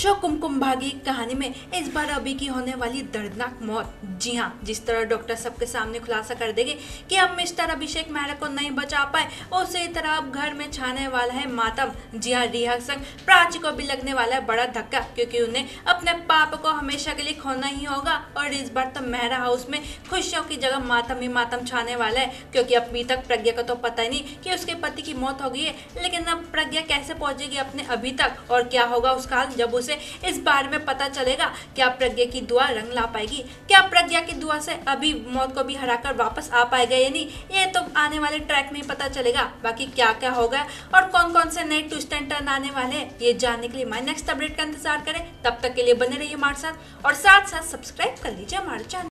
Show Kumkum Bhagya की कहानी में इस बार अभी की होने वाली दर्दनाक मौत। जी हाँ, जिस तरह डॉक्टर सबके सामने खुलासा कर देंगे कि अब मिस्टर अभिषेक मेहरा को नहीं बचा पाए, उसी तरह अब घर में छाने वाला है मातम। जी हाँ, रिया संग प्राची को भी लगने वाला है बड़ा धक्का, क्योंकि उन्हें अपने पाप को हमेशा के लिए खोना ही होगा। और इस बार तो मेहरा हाउस में खुशियों की जगह मातम ही मातम छाने वाला है, क्योंकि अभी तक प्रज्ञा को तो पता ही नहीं कि उसके पति की मौत हो गई है। लेकिन अब प्रज्ञा कैसे पहुंचेगी अपने अभी तक, और क्या होगा उसका हाल जब उसे इस बारे में पता चलेगा। क्या प्रज्ञा की दुआ रंग ला पाएगी? क्या प्रज्ञा की दुआ से अभी मौत को भी हराकर वापस आ पाएगा या नहीं, ये तो आने वाले ट्रैक में ही पता चलेगा। बाकी क्या क्या होगा और कौन कौन से नए ट्विस्ट एंड टर्न आने वाले हैं, ये जानने के लिए हमारे नेक्स्ट अपडेट का इंतजार करें। तब तक के लिए बने रहिए हमारे साथ और साथ साथ सब्सक्राइब कर लीजिए हमारे चैनल।